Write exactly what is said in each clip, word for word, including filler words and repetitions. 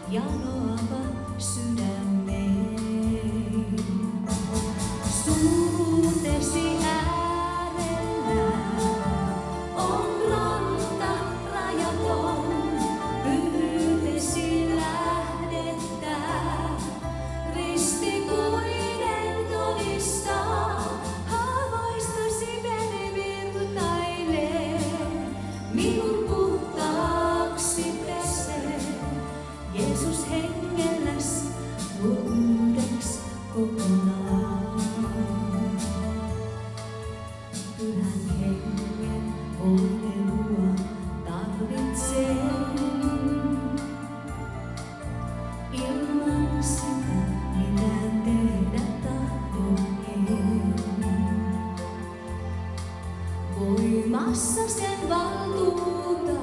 janoava sydämeen. Surutesi äärellä on ranta rajaton, pyhyytesi lähdettä. Ristikuinen todistaa, haavoistasi veri virtailee, minun puhtaaksi pesee. Jeesus hengelläs luo uudeks kokonaan. Pyhän hengen voimelua tarvitsen. Ilman sitä mitään tehdä tahdon en. Voimassa sen valtuuta,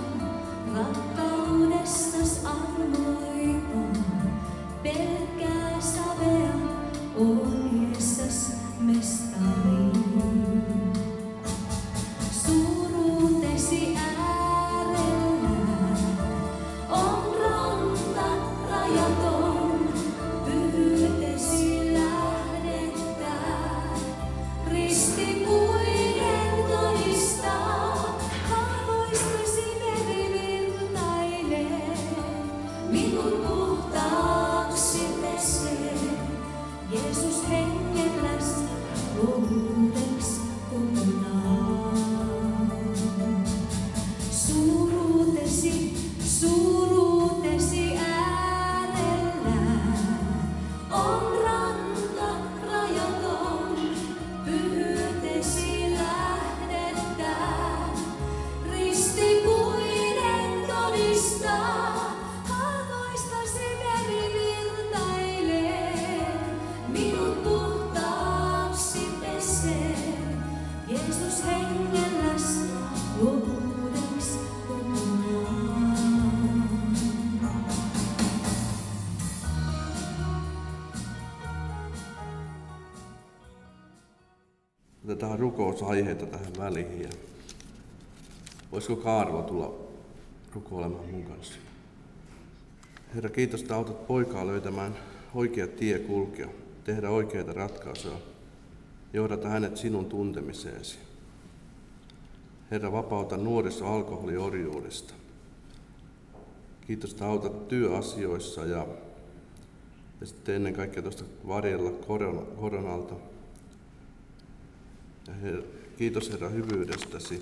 rakkaudestas armoitan. Pelkkää savea ohjeessas mestari. Surutesi äärellä on ranta rajaton, pyhyytesi lähdettä. Ristikuinen todistaa, haavoistasi veri virtailee, minun puhtaaksi pesee. Jeesus hengelläs luo uudeks kokonaan. Surutesi, surutesi äärellä on ranta rajaton, pyhyytesi lähdettä. Ristikuinen todistaa, haavoistasi veri virtailee, minun puhtaaksi pesee. Jeesus hengelläs luo uudeks kokonaan. Otetaan rukousaiheita tähän väliin. Ja voisiko Kaarlo tulla rukoilemaan mun kanssa? Herra, kiitos, että autat poikaa löytämään oikea tie kulkea, tehdä oikeita ratkaisuja, johdata hänet sinun tuntemiseesi. Herra, vapauta nuoriso alkoholiorjuudesta. Kiitos, että autat työasioissa ja, ja sitten ennen kaikkea tuosta varjella korona, koronalta. Ja Herra, kiitos Herra hyvyydestäsi.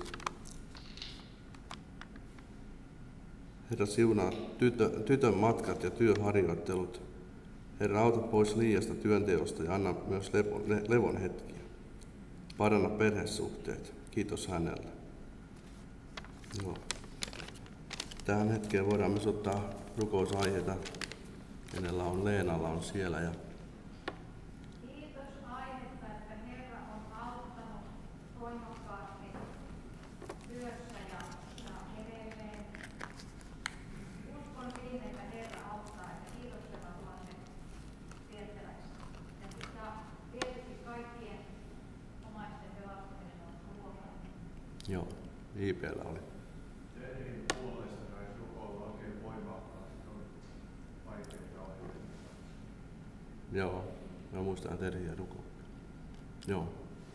Herra, siunaa tytö, tytön matkat ja työharjoittelut. Herra, auta pois liiasta työnteosta ja anna myös levon, le, levon hetkiä. Paranna perhesuhteet. Kiitos hänelle. Joo. Tähän hetkeen voidaan myös ottaa rukousaiheita. Kenellä on Leenalla on siellä. Ja Kiitos aihetta, että Herra on auttanut voimakkaasti työssä ja, ja edelleen. Uskon siihen, että Herra auttaa, että kiitos Herra tuolle tiettäväksi. Ja, ja tietysti kaikkien omaisten pelastaminen on ruokaa. joo, I P:llä oli. Tehdin puolesta saisi rukoilla oikein voimakkaasti, on vaikeita aiheita. Joo, mä muistan Terhiä rukoilla. Joo.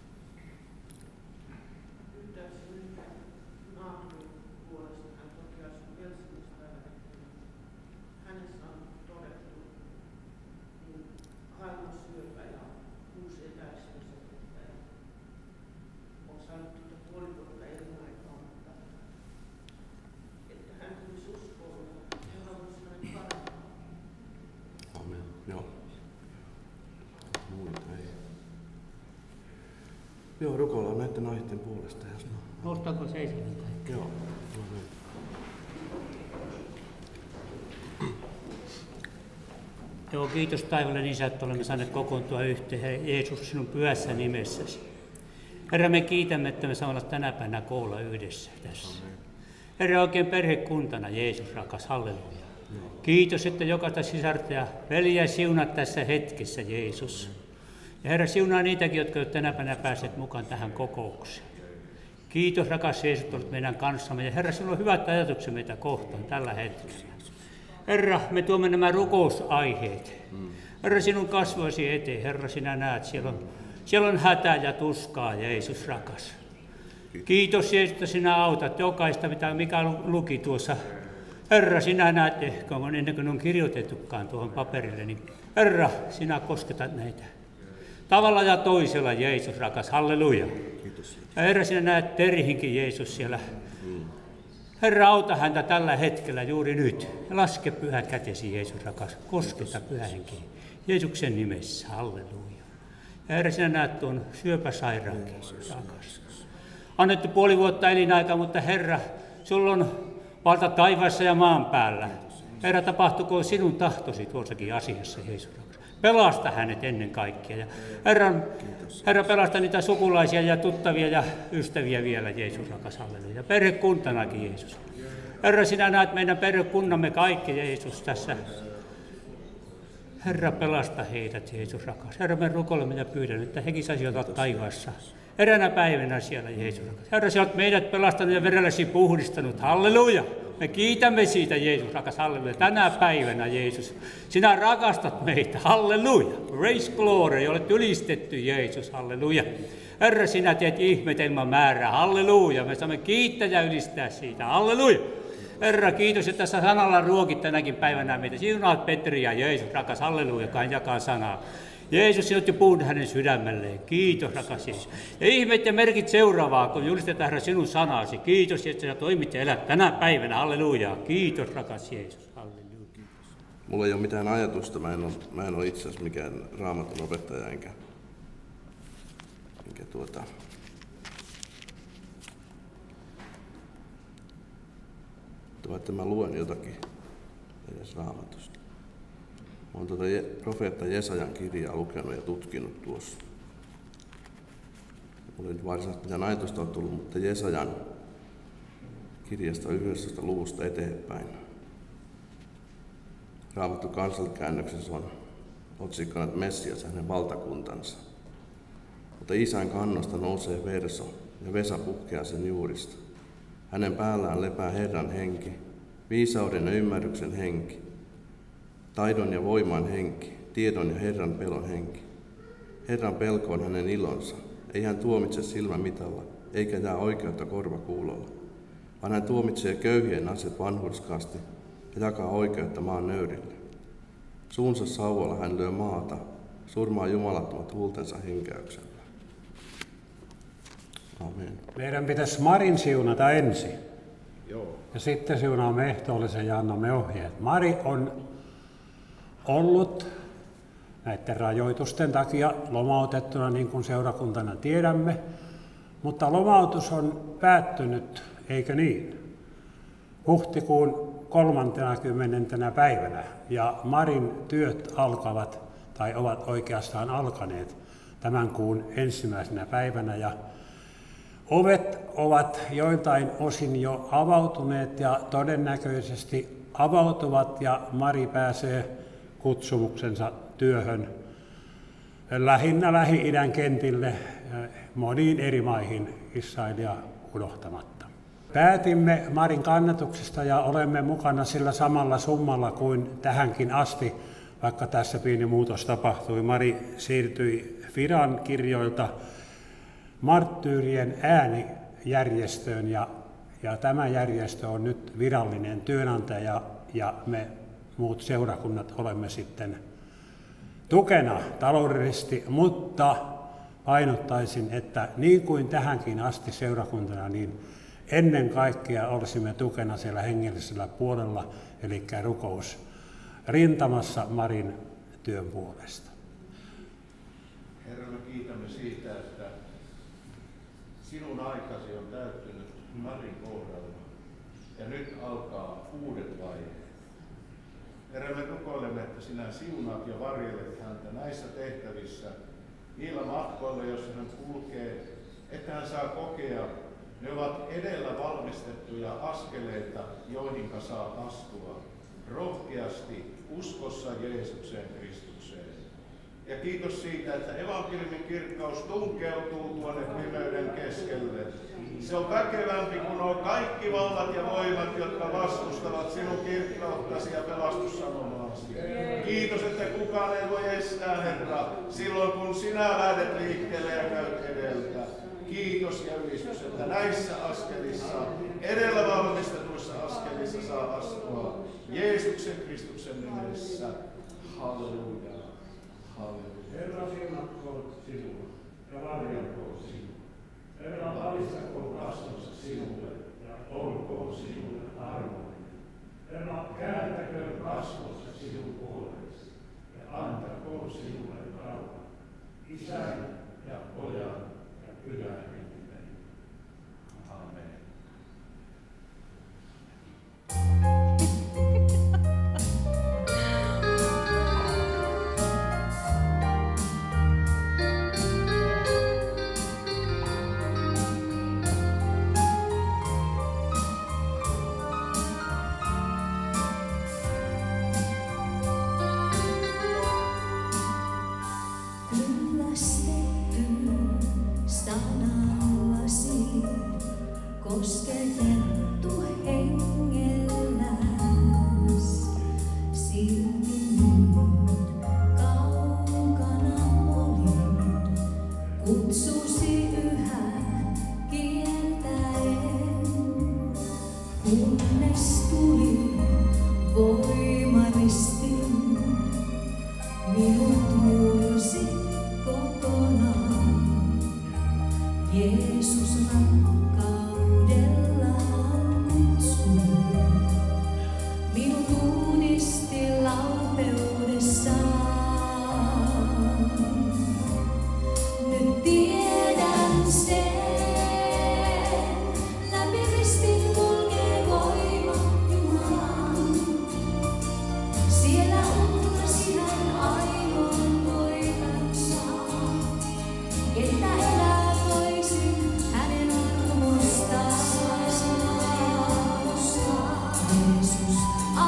Pyytäisin nyt naapurin puolesta, hän toki asuu Helsingissä tällä hetkellä. Hänessä on todettu niin aivosyöpä ja uusi etäisyysefektä. On saanut tuota puoli vuotta elinaikoa, mutta että hän tulisi uskoon ja haluaisi hänet parantaa. Amen. Joo. Muita ei. Joo, rukoillaan näiden naisten puolesta. Jos no. Nostaako seisomaan kaikki? Joo. Amen. Joo, kiitos taivallinen Isä, että olemme saaneet kokoontua yhteen. Herra Jeesus, sinun pyhässä nimessäsi. Herra, me kiitämme, että me saamme olla tänä päivänä koolla yhdessä tässä. Herra, oikein perhekuntana, Jeesus rakas, halleluja. Kiitos, että jokaista sisarta ja veljeä siunat tässä hetkessä, Jeesus. Ja Herra, siunaa niitäkin, jotka ovat tänä päivänä päässeet mukaan tähän kokoukseen. Kiitos, rakas Jeesus, että olet meidän kanssamme. Ja Herra, sinulla on hyvät ajatukset meitä kohtaan tällä hetkellä. Herra, me tuomme nämä rukousaiheet. Herra, sinun kasvoisi eteen. Herra, sinä näet, siellä on, siellä on hätää ja tuskaa, Jeesus rakas. Kiitos Jeesus, että sinä autat jokaista, mitä Mika luki tuossa. Herra, sinä näet ehkä, on ennen kuin on kirjoitettukaan tuohon paperille, niin Herra, sinä kosketat näitä. Tavalla ja toisella, Jeesus rakas, halleluja. Ja Herra, sinä näet Terihinkin, Jeesus, siellä. Herra, auta häntä tällä hetkellä juuri nyt. Ja laske pyhä kätesi, Jeesus rakas, kosketa pyhä henki. Jeesuksen nimessä, halleluja. Ja Herra, sinä näet tuon syöpäsairaankin, rakas. Annettu puoli vuotta elinaika, mutta Herra, sulla on valta taivaassa ja maan päällä. Herra, tapahtukoon sinun tahtosi tuossakin asiassa, Jeesus. Pelasta hänet ennen kaikkea. Ja Herra, Herra, pelasta niitä sukulaisia ja tuttavia ja ystäviä vielä, Jeesus rakas, halleluja. Perhekuntanakin, Jeesus. Herra, sinä näet meidän perhekunnamme kaikki, Jeesus, tässä. Herra, pelasta heidät, Jeesus rakas. Herra, me rukoilemme ja pyydän, että hekin saisivat olla taivaassa. Eräänä päivänä siellä, Jeesus rakas. Herra, sinä olet meidät pelastanut ja verelläsi puhdistanut. Halleluja! Me kiitämme siitä, Jeesus rakas, halleluja. Tänä päivänä, Jeesus, sinä rakastat meitä. Halleluja! Praise glory, olet ylistetty, Jeesus. Halleluja! Herra, sinä teet ihmetelmän määrää. Halleluja! Me saamme kiittää ja ylistää siitä. Halleluja! Herra, kiitos, että sä sanalla ruokit tänäkin päivänä meitä. Siunaat Petri ja Jeesus rakas, halleluja, kai jakaa sanaa. Jeesus, sinä olet jo puhunut hänen sydämelleen. Kiitos, rakas Jeesus. Ja ihmeet ja merkit seuraavaa, kun julistetaan, Herra, sinun sanasi. Kiitos, että sinä toimit ja elät tänä päivänä. Halleluja. Kiitos, rakas Jeesus. Halleluja. Mulla ei ole mitään ajatusta. Mä en ole, mä en ole itse asiassa mikään raamatun opettaja, enkä, enkä tuota... että mä luen jotakin edes raamatusta. Mä oon tuota profeetta Jesajan kirjaa lukenut ja tutkinut tuossa. Mulla ei nyt varsinaisesti mitään ajatusta on tullut, mutta Jesajan kirjasta yhdestoista luvusta eteenpäin. Raamattu kansallikäännöksessä on otsikkona, että Messias ja hänen valtakuntansa. Mutta isän kannosta nousee verso ja Vesa puhkeaa sen juurista. Hänen päällään lepää Herran henki, viisauden ja ymmärryksen henki, taidon ja voiman henki, tiedon ja Herran pelon henki. Herran pelko on hänen ilonsa, ei hän tuomitse silmämitalla, eikä jää oikeutta korvakuulolla, vaan hän tuomitsee köyhien asiat vanhurskaasti ja jakaa oikeutta maan nöyrille. Suunsa sauvalla hän lyö maata, surmaa jumalattomat huultensa henkäyksellä. Amen. Meidän pitäisi Marin siunata ensin. Joo. Ja sitten siunaamme ehtoollisen ja annamme ohjeet. Mari on ollut näiden rajoitusten takia lomautettuna, niin kuin seurakuntana tiedämme, mutta lomautus on päättynyt, eikö niin? Huhtikuun kolmantenakymmenentenä päivänä, ja Marin työt alkavat, tai ovat oikeastaan alkaneet tämän kuun ensimmäisenä päivänä, ja ovet ovat joiltain osin jo avautuneet ja todennäköisesti avautuvat, ja Mari pääsee kutsumuksensa työhön lähinnä Lähi-idän kentille, moniin eri maihin Israelia unohtamatta. Päätimme Marin kannatuksesta ja olemme mukana sillä samalla summalla kuin tähänkin asti, vaikka tässä pieni muutos tapahtui. Mari siirtyi Firan kirjoilta Marttyyrien äänijärjestöön, ja, ja tämä järjestö on nyt virallinen työnantaja, ja me muut seurakunnat olemme sitten tukena taloudellisesti, mutta painottaisin, että niin kuin tähänkin asti seurakuntana, niin ennen kaikkea olisimme tukena siellä hengellisellä puolella, eli rukous rintamassa Marin työn puolesta. Herra, me kiitämme siitä, että sinun aikasi on täyttynyt Marin kohdalla ja nyt alkaa uudet vaiheet. Herra, me rukoilemme, että sinä siunaat ja varjelet häntä näissä tehtävissä, niillä matkoilla, joissa hän kulkee, että hän saa kokea, ne ovat edellä valmistettuja askeleita, joihinka saa astua rohkeasti uskossa Jeesukseen Kristukseen. Ja kiitos siitä, että evankeliumin kirkkaus tunkeutuu tuonne pimeyden keskelle. Se on väkevämpi kuin nuo kaikki vallat ja voimat, jotka vastustavat sinun kirkkauttasi ja pelastussanomaasi. Kiitos, että kukaan ei voi estää, Herra, silloin kun sinä lähdet liikkeelle ja käyt edeltä. Kiitos ja ylistys, että näissä askelissa, edellä valmistetuissa askelissa saa astua Jeesuksen Kristuksen nimessä. Halleluja. Halleluja. Herra siunatkoon sinua ja varjelkoon sinua. Herra alistakoon kasvonsa sinulle ja olkoon sinulle armollinen. Herra kääntäköön kasvonsa sinun puolesi ja antakoon sinulle rauhan. Isän ja Pojan ja Pyhän Hengen. Amen. Kosketettu hengelläs, silti nyt kaukana olin, kutsusi yhä kieltäen, kunnes tuli voimaristin, minut mursi kokonaan, Jeesus rakkaudellaan kutsui, minut uudisti laupeudessaan. Nyt tiedän sen, läpi ristin kulkee voima Jumalan. Siellä uhrasi hän ainoan poikansa, että elää toisin hänen armostaan. Jeesus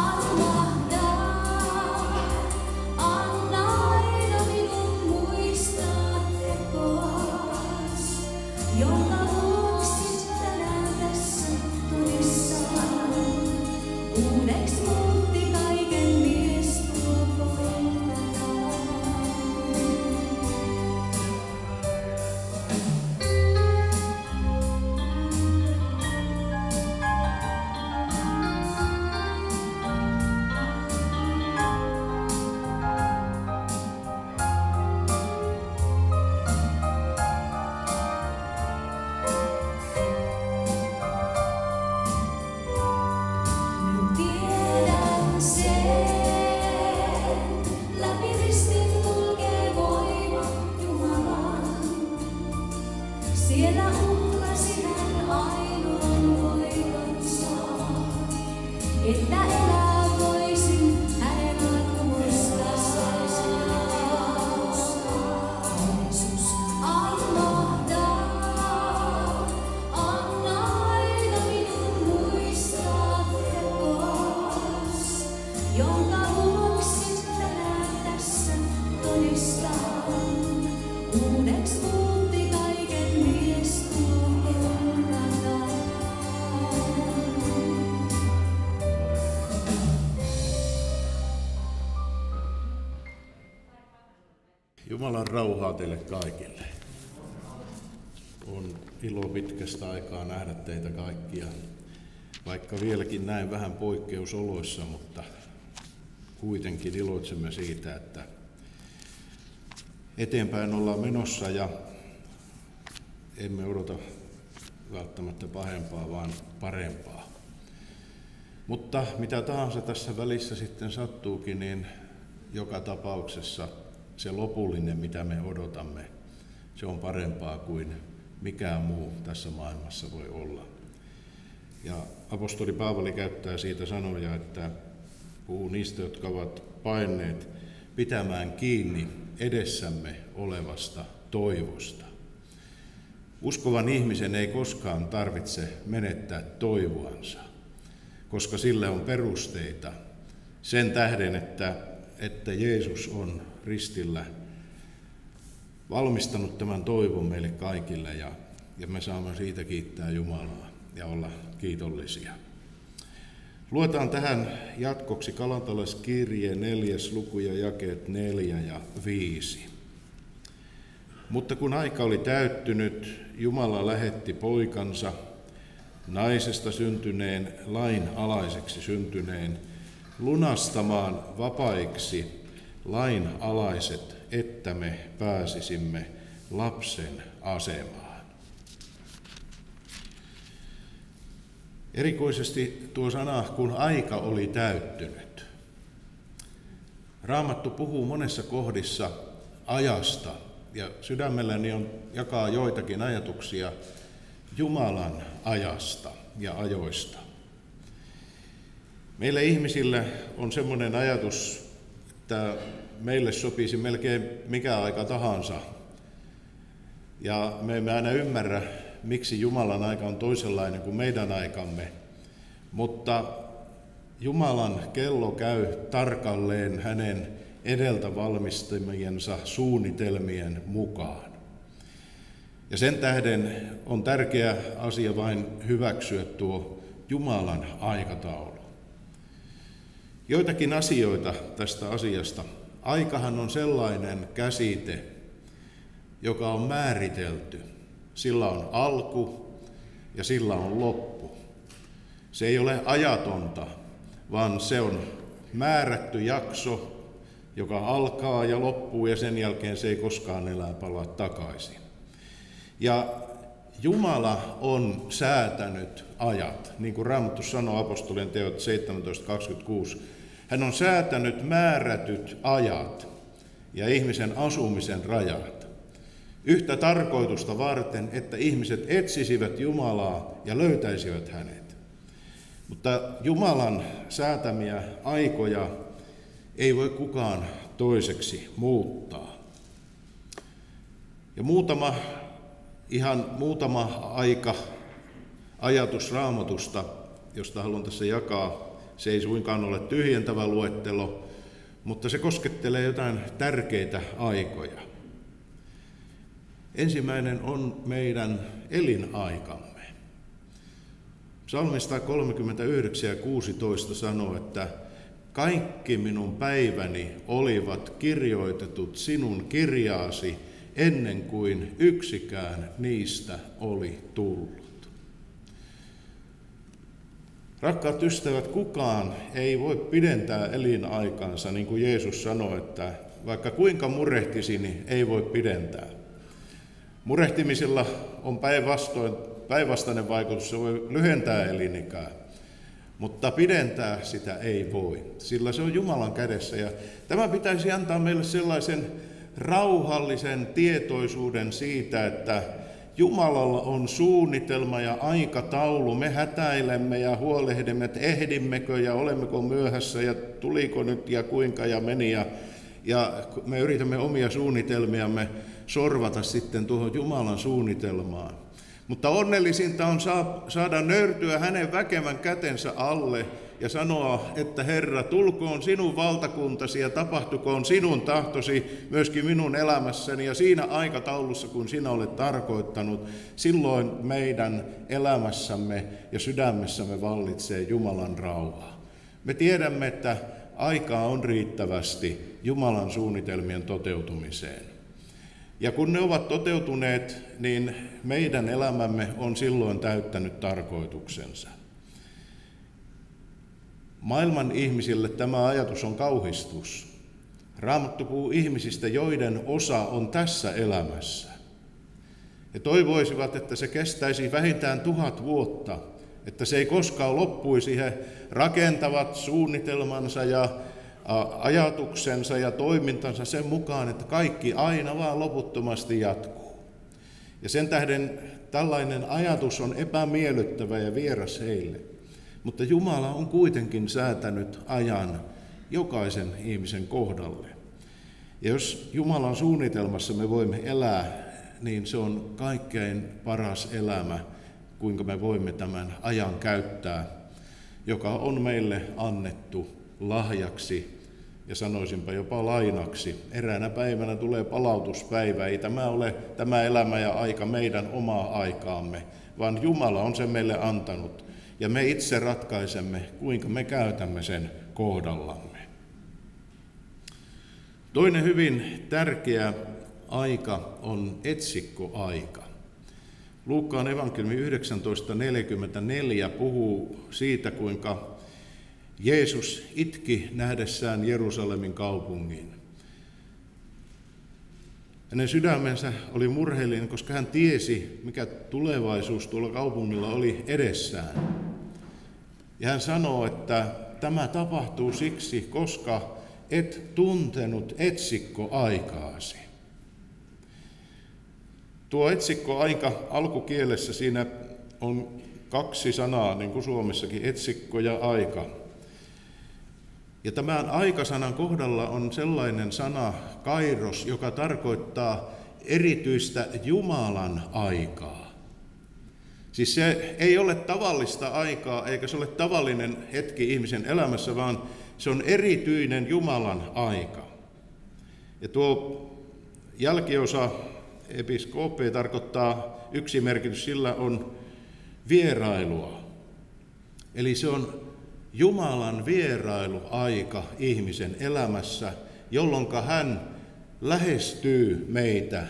armahtaa, anna aina minun muistaa tekoas, jonka vuoksi tänään tässä todistaan. Uudeksi muutti kaiken mies tuo poikanaan. Nyt tiedän sen, läpi ristin kulkee voima Jumalan. Siellä uhrasi hän ainoan poikansa, että elää voisin hänen armostaan. Jeesus armahtaa, anna aina minun muistaa tekoas, jonka vuoksi tänään tässä todistaan. Uudeksi muutti kaiken mies tuo poikanaan. Jumalan rauhaa teille kaikille. On ilo pitkästä aikaa nähdä teitä kaikkia, vaikka vieläkin näin vähän poikkeusoloissa, mutta kuitenkin iloitsemme siitä, että eteenpäin ollaan menossa ja emme odota välttämättä pahempaa, vaan parempaa. Mutta mitä tahansa tässä välissä sitten sattuukin, niin joka tapauksessa se lopullinen, mitä me odotamme, se on parempaa kuin mikään muu tässä maailmassa voi olla. Ja apostoli Paavali käyttää siitä sanoja, että puhuu niistä, jotka ovat paenneet pitämään kiinni edessämme olevasta toivosta. Uskovan ihmisen ei koskaan tarvitse menettää toivoansa, koska sille on perusteita sen tähden, että, että Jeesus on ristillä valmistanut tämän toivon meille kaikille ja, ja me saamme siitä kiittää Jumalaa ja olla kiitollisia. Luetaan tähän jatkoksi Galatalaiskirjeen neljäs luku ja jakeet neljä ja viisi. Mutta kun aika oli täyttynyt, Jumala lähetti poikansa, naisesta syntyneen, lain alaiseksi syntyneen, lunastamaan vapaiksi lain alaiset, että me pääsisimme lapsen asemaan. Erikoisesti tuo sana, kun aika oli täyttynyt. Raamattu puhuu monessa kohdissa ajasta, ja sydämelläni on jakaa joitakin ajatuksia Jumalan ajasta ja ajoista. Meille ihmisille on semmoinen ajatus, että meille sopisi melkein mikä aika tahansa. Ja me emme aina ymmärrä, miksi Jumalan aika on toisenlainen kuin meidän aikamme. Mutta Jumalan kello käy tarkalleen hänen edeltä valmistamiensa suunnitelmien mukaan. Ja sen tähden on tärkeä asia vain hyväksyä tuo Jumalan aikataulu. Joitakin asioita tästä asiasta. Aikahan on sellainen käsite, joka on määritelty. Sillä on alku ja sillä on loppu. Se ei ole ajatonta, vaan se on määrätty jakso, joka alkaa ja loppuu ja sen jälkeen se ei koskaan enää palaa takaisin. Ja Jumala on säätänyt ajat, niin kuin Raamattu sanoo apostolien teot seitsemäntoista kaksikymmentäkuusi. Hän on säätänyt määrätyt ajat ja ihmisen asumisen rajat. Yhtä tarkoitusta varten, että ihmiset etsisivät Jumalaa ja löytäisivät hänet. Mutta Jumalan säätämiä aikoja ei voi kukaan toiseksi muuttaa. Ja muutama, ihan muutama aika ajatus Raamatusta, josta haluan tässä jakaa. Se ei suinkaan ole tyhjentävä luettelo, mutta se koskettelee jotain tärkeitä aikoja. Ensimmäinen on meidän elinaikamme. Psalmista kolmekymmentäyhdeksän ja kuusitoista sanoo, että kaikki minun päiväni olivat kirjoitetut sinun kirjaasi ennen kuin yksikään niistä oli tullut. Rakkaat ystävät, kukaan ei voi pidentää elinaikansa, niin kuin Jeesus sanoi, että vaikka kuinka murehtisi, niin ei voi pidentää. Murehtimisella on päinvastoin päinvastainen vaikutus, se voi lyhentää elinikää, mutta pidentää sitä ei voi, sillä se on Jumalan kädessä. Ja tämä pitäisi antaa meille sellaisen rauhallisen tietoisuuden siitä, että Jumalalla on suunnitelma ja aikataulu. Me hätäilemme ja huolehdimme, että ehdimmekö ja olemmeko myöhässä ja tuliko nyt ja kuinka ja meni. Ja, ja me yritämme omia suunnitelmiamme sorvata sitten tuohon Jumalan suunnitelmaan. Mutta onnellisinta on saada nöyrtyä hänen väkevän kätensä alle ja sanoa, että Herra, tulkoon sinun valtakuntasi ja tapahtukoon sinun tahtosi myöskin minun elämässäni ja siinä aikataulussa, kun sinä olet tarkoittanut, silloin meidän elämässämme ja sydämessämme vallitsee Jumalan rauha. Me tiedämme, että aikaa on riittävästi Jumalan suunnitelmien toteutumiseen. Ja kun ne ovat toteutuneet, niin meidän elämämme on silloin täyttänyt tarkoituksensa. Maailman ihmisille tämä ajatus on kauhistus. Raamattu puhuu ihmisistä, joiden osa on tässä elämässä. He toivoisivat, että se kestäisi vähintään tuhat vuotta, että se ei koskaan loppuisi. He rakentavat suunnitelmansa ja ajatuksensa ja toimintansa sen mukaan, että kaikki aina vaan loputtomasti jatkuu. Ja sen tähden tällainen ajatus on epämiellyttävä ja vieras heille. Mutta Jumala on kuitenkin säätänyt ajan jokaisen ihmisen kohdalle. Ja jos Jumalan suunnitelmassa me voimme elää, niin se on kaikkein paras elämä, kuinka me voimme tämän ajan käyttää, joka on meille annettu lahjaksi ja sanoisinpa jopa lainaksi. Eräänä päivänä tulee palautuspäivä, ei tämä ole tämä elämä ja aika meidän omaa aikaamme, vaan Jumala on sen meille antanut ja me itse ratkaisemme, kuinka me käytämme sen kohdallamme. Toinen hyvin tärkeä aika on etsikkoaika. Luukkaan evankeliumi yhdeksäntoista neljäkymmentäneljä puhuu siitä, kuinka Jeesus itki nähdessään Jerusalemin kaupungin. Hänen sydämensä oli murheellinen, koska hän tiesi, mikä tulevaisuus tuolla kaupungilla oli edessään. Ja hän sanoo, että tämä tapahtuu siksi, koska et tuntenut etsikkoaikaasi. Tuo etsikkoaika alkukielessä siinä on kaksi sanaa, niin kuin Suomessakin, etsikko ja aika. Ja tämän aikasanan kohdalla on sellainen sana, kairos, joka tarkoittaa erityistä Jumalan aikaa. Siis se ei ole tavallista aikaa, eikä se ole tavallinen hetki ihmisen elämässä, vaan se on erityinen Jumalan aika. Ja tuo jälkiosa episkoope tarkoittaa, yksi merkitys sillä on vierailua. Eli se on Jumalan vierailuaika ihmisen elämässä, jolloin hän lähestyy meitä,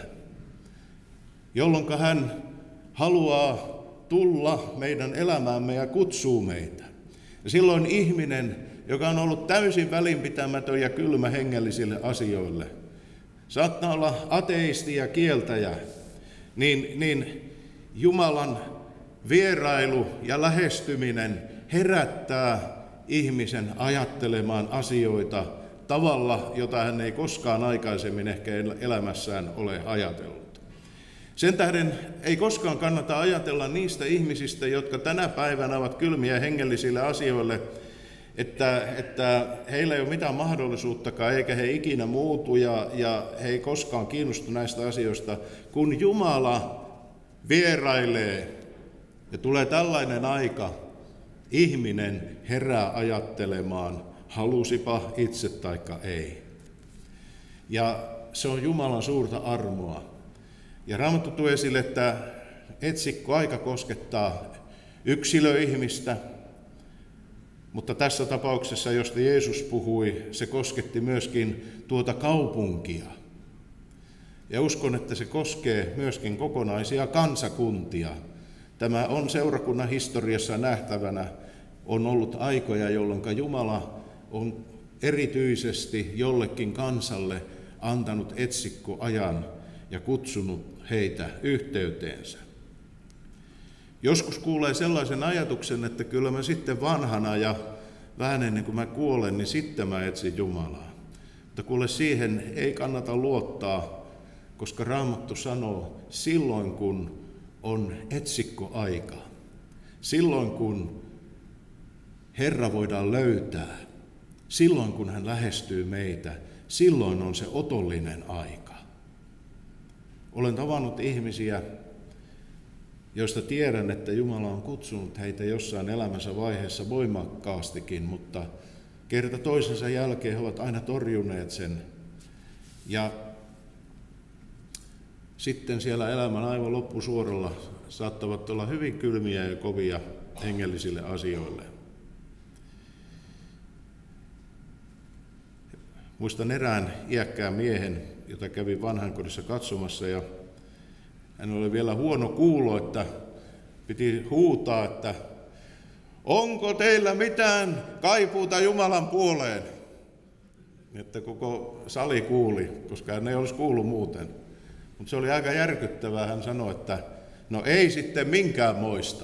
jolloin hän haluaa tulla meidän elämäämme ja kutsuu meitä. Ja silloin ihminen, joka on ollut täysin välinpitämätön ja kylmä hengellisille asioille, saattaa olla ateisti ja kieltäjä, niin, niin Jumalan vierailu ja lähestyminen herättää ihmisen ajattelemaan asioita tavalla, jota hän ei koskaan aikaisemmin ehkä elämässään ole ajatellut. Sen tähden ei koskaan kannata ajatella niistä ihmisistä, jotka tänä päivänä ovat kylmiä hengellisille asioille, että, että heillä ei ole mitään mahdollisuuttakaan, eikä he ikinä muutu ja, ja he ei koskaan kiinnostu näistä asioista. Kun Jumala vierailee ja tulee tällainen aika, ihminen herää ajattelemaan, halusipa itse taikka ei. Ja se on Jumalan suurta armoa. Ja Raamattu tuo esille, että etsikkoaika koskettaa yksilöihmistä, mutta tässä tapauksessa, josta Jeesus puhui, se kosketti myöskin tuota kaupunkia. Ja uskon, että se koskee myöskin kokonaisia kansakuntia. Tämä on seurakunnan historiassa nähtävänä. On ollut aikoja, jolloin Jumala on erityisesti jollekin kansalle antanut etsikkoajan ja kutsunut heitä yhteyteensä. Joskus kuulee sellaisen ajatuksen, että kyllä mä sitten vanhana ja vähän ennen kuin mä kuolen, niin sitten mä etsin Jumalaa. Mutta kuule, siihen ei kannata luottaa, koska Raamattu sanoo, silloin kun on etsikkoaika, silloin kun Herra voidaan löytää, silloin kun hän lähestyy meitä, silloin on se otollinen aika. Olen tavannut ihmisiä, joista tiedän, että Jumala on kutsunut heitä jossain elämänsä vaiheessa voimakkaastikin, mutta kerta toisensa jälkeen he ovat aina torjuneet sen. Ja sitten siellä elämän aivan loppusuoralla saattavat olla hyvin kylmiä ja kovia hengellisille asioille. Muistan erään iäkkään miehen, jota kävin vanhainkodissa katsomassa, ja hän oli vielä huono kuulo, että piti huutaa, että onko teillä mitään kaipuuta Jumalan puoleen? Että koko sali kuuli, koska hän ei olisi kuullut muuten. Mutta se oli aika järkyttävää. Hän sanoi, että no ei sitten minkäänmoista.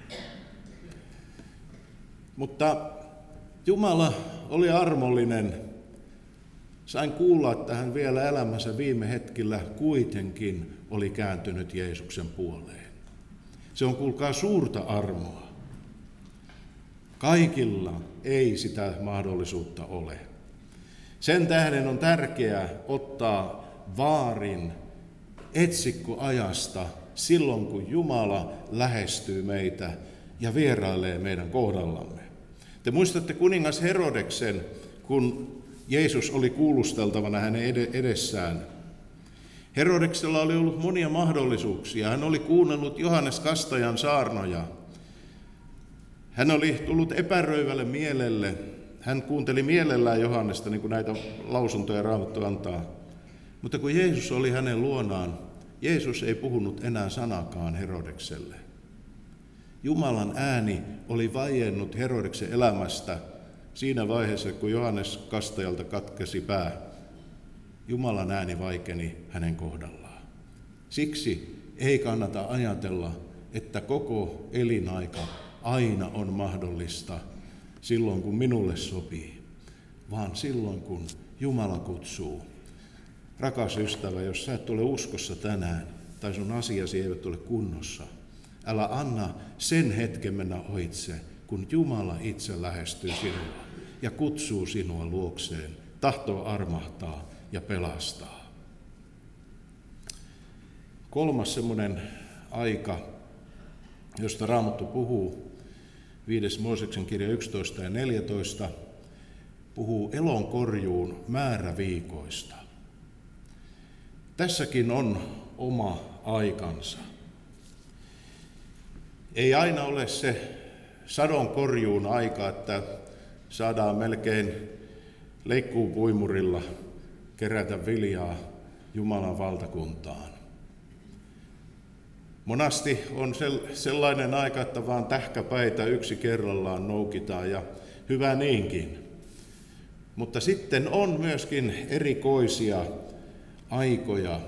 Mutta Jumala oli armollinen. Sain kuulla, että hän vielä elämänsä viime hetkillä kuitenkin oli kääntynyt Jeesuksen puoleen. Se on, kuulkaa, suurta armoa. Kaikilla ei sitä mahdollisuutta ole. Sen tähden on tärkeää ottaa vaarin etsikkoajasta silloin, kun Jumala lähestyy meitä ja vierailee meidän kohdallamme. Te muistatte kuningas Herodeksen, kun Jeesus oli kuulusteltavana hänen edessään. Herodeksella oli ollut monia mahdollisuuksia. Hän oli kuunnellut Johannes Kastajan saarnoja. Hän oli tullut epäröivälle mielelle. Hän kuunteli mielellään Johannesta, niin kuin näitä lausuntoja Raamattu antaa. Mutta kun Jeesus oli hänen luonaan, Jeesus ei puhunut enää sanakaan Herodekselle. Jumalan ääni oli vaiennut Herodeksen elämästä siinä vaiheessa, kun Johannes Kastajalta katkesi pää. Jumalan ääni vaikeni hänen kohdallaan. Siksi ei kannata ajatella, että koko elinaika aina on mahdollista silloin, kun minulle sopii, vaan silloin, kun Jumala kutsuu. Rakas ystävä, jos sä et ole uskossa tänään tai sun asiasi eivät ole kunnossa, älä anna sen hetken mennä ohitse, kun Jumala itse lähestyy sinua ja kutsuu sinua luokseen, tahtoo armahtaa ja pelastaa. Kolmas semmoinen aika, josta Raamattu puhuu, viides Mooseksen kirja yksitoista ja neljätoista, puhuu elonkorjuun määräviikoista. Tässäkin on oma aikansa. Ei aina ole se sadonkorjuun aika, että saadaan melkein leikkuupuimurilla kerätä viljaa Jumalan valtakuntaan. Monasti on sellainen aika, että vaan tähkäpäitä yksi kerrallaan noukitaan, ja hyvä niinkin. Mutta sitten on myöskin erikoisia aikoja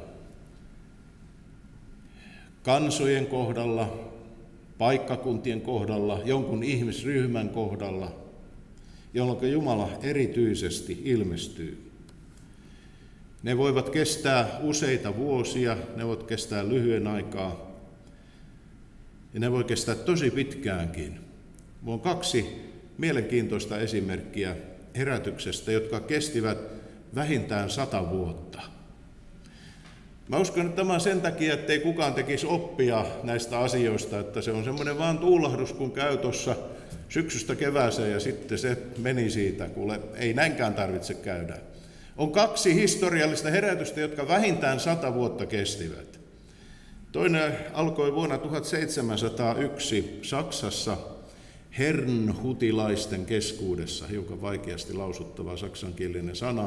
kansojen kohdalla, paikkakuntien kohdalla, jonkun ihmisryhmän kohdalla, jolloin Jumala erityisesti ilmestyy. Ne voivat kestää useita vuosia, ne voivat kestää lyhyen aikaa, ja ne voi kestää tosi pitkäänkin. Minulla on kaksi mielenkiintoista esimerkkiä herätyksestä, jotka kestivät vähintään sata vuotta. Mä uskon, että tämä on sen takia, ettei kukaan tekisi oppia näistä asioista, että se on semmoinen vaan tuulahdus, kun käy tuossa syksystä kevääseen ja sitten se meni siitä, kuule, ei näinkään tarvitse käydä. On kaksi historiallista herätystä, jotka vähintään sata vuotta kestivät. Toinen alkoi vuonna tuhatseitsemänsataayksi Saksassa hernhutilaisten keskuudessa, hiukan vaikeasti lausuttava saksankielinen sana,